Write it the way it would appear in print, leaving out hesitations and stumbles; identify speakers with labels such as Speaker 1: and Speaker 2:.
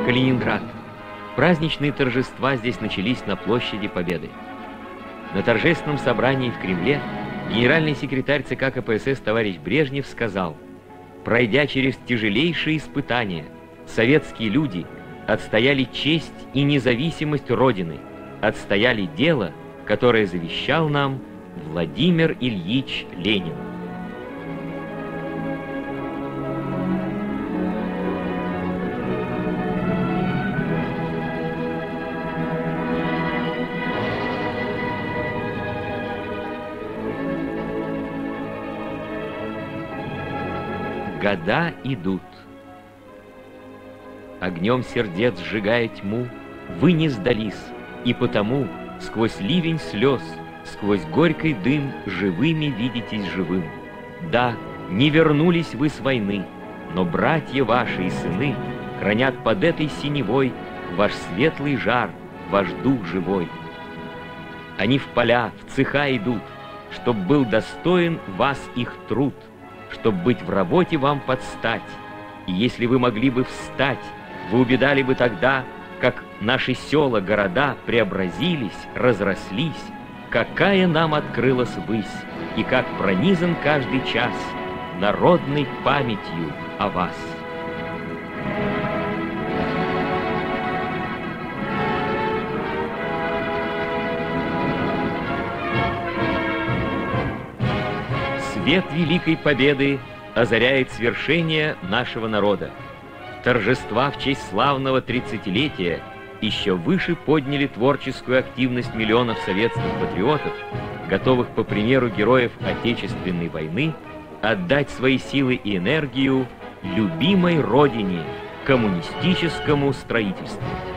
Speaker 1: Калининград. Праздничные торжества здесь начались на площади Победы. На торжественном собрании в Кремле генеральный секретарь ЦК КПСС товарищ Брежнев сказал: «Пройдя через тяжелейшие испытания, советские люди отстояли честь и независимость Родины, отстояли дело, которое завещал нам Владимир Ильич Ленин». Года идут. Огнем сердец сжигая тьму, вы не сдались, и потому сквозь ливень слез, сквозь горький дым живыми видитесь живым. Да, не вернулись вы с войны, но братья ваши и сыны хранят под этой синевой ваш светлый жар, ваш дух живой. Они в поля, в цеха идут, чтоб был достоин вас их труд, чтоб быть в работе вам подстать. И если вы могли бы встать, вы увидали бы тогда, как наши села, города преобразились, разрослись, какая нам открылась высь, и как пронизан каждый час народной памятью о вас. Свет Великой Победы озаряет свершение нашего народа. Торжества в честь славного 30-летия еще выше подняли творческую активность миллионов советских патриотов, готовых, по примеру героев Отечественной войны, отдать свои силы и энергию любимой родине, коммунистическому строительству.